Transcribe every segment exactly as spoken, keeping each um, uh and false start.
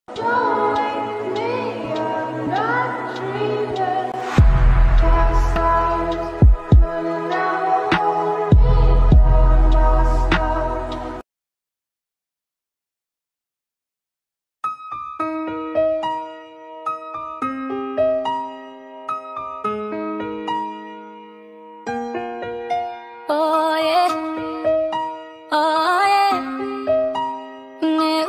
Oh yeah, oh yeah, yeah,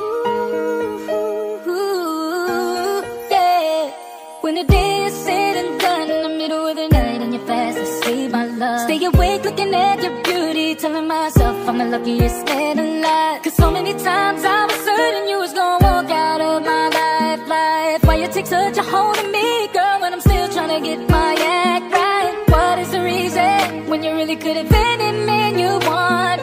ooh, ooh, yeah. When the day is said and done, in the middle of the night and you're fast asleep, my love, stay awake looking at your beauty, telling myself I'm the luckiest man alive. Cause so many times I was certain you was gonna walk out of my life, life. Why you take such a hold of me, girl, when I'm still trying to get my act right? What is the reason when you really could have been any man you want?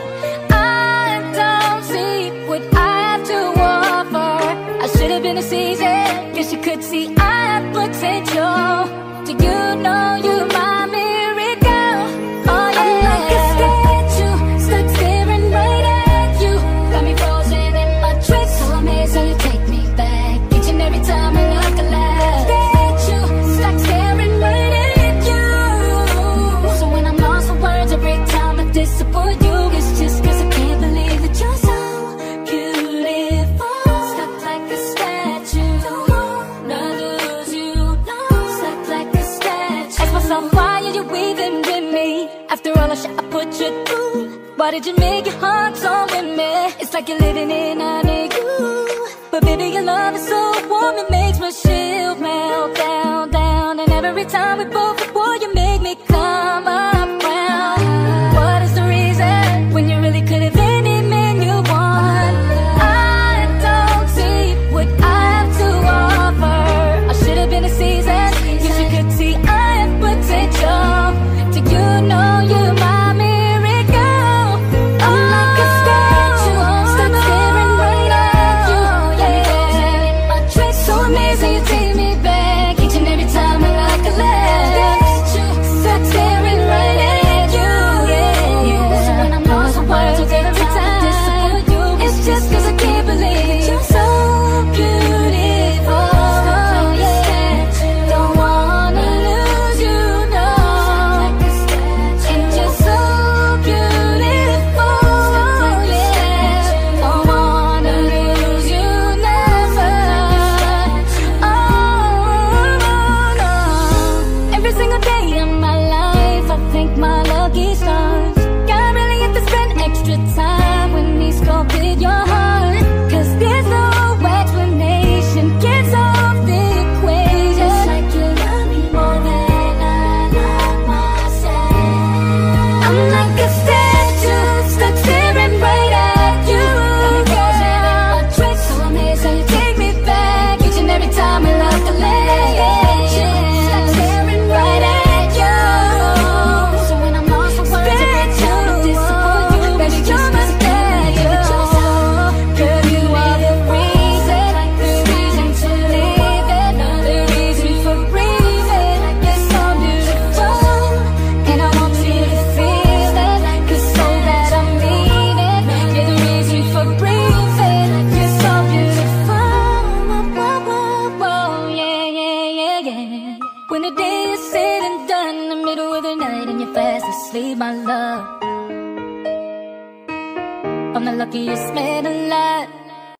I don't see what I have to offer. I should have been a season, guess you could see I have potential. Do you know you my miracle? Oh yeah, I'm like a statue, stuck staring right at you. Got me frozen in my tracks, so amazed how you take me back each and every time I look alive. Statue, stuck staring right at you. So when I'm lost for words every time I disappoint you, it's just cause I can't believe that you're so beautiful. Stuck like a statue, don't wanna lose you, no. Stuck like a statue. Ask myself, why are you even with me? After all the shit I put you through, why did you make your heart so with me? It's like you're living in an igloo. But baby, your love is so warm, it makes my shield melt down, down. And every time we both before you make me come around. What is the reason when you really could have been any man you want? I don't see what I have to offer. I should have been a season, guess you could see I have potential. Do you know you're my miracle? I'm like a statue, stuck staring right at you. Got me frozen in my tracks, so amazing you take me back each and every time I like a laugh. Stuck staring right at you, yeah, yeah. So when I'm lost for words with every time I disappoint you, it's just cause I can't believe you're so beautiful, yeah. Don't wanna lose you, no. And you're so beautiful, yeah. Don't wanna lose you, never. Oh, no. Every single day of my life I thank my lucky stars. God really had to spend extra time when he sculpted your heart. Cause there's no explanation, gets off the equation. It's like you love me more than I love myself. I'm like a statue, stuck staring right at you. Got me frozen in my tracks, so amazed how you take me back each and every time I look alive. Stuck staring right at you. So when I'm lost for words every time I disappoint you, baby, you're my statue. Girl, you are the reason, the reason to live it, the reason for breathing. You're so beautiful, and I want you to feel it, cause so that I mean it. You're the reason for breathing. You're so beautiful, whoa, whoa, whoa, yeah, yeah, yeah, yeah. When the day is said and done, in the middle of the night and you're fast asleep, my love, I'm the luckiest man alive.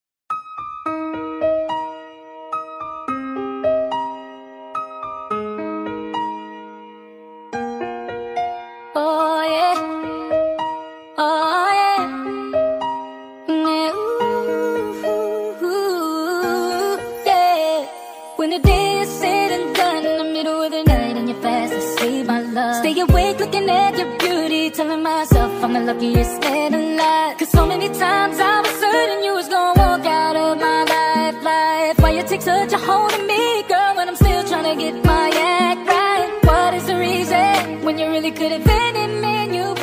Oh yeah, oh yeah, yeah, ooh, ooh, yeah. When the day is said and done, in the middle of the night and you're fast asleep, my love, stay awake looking at your beauty, telling myself I'm the luckiest man alive. Cause so many times I was certain you was gonna walk out of my life, life. Why you take such a hold of me, girl, when I'm still trying to get my act right? What is the reason when you really could have been any man you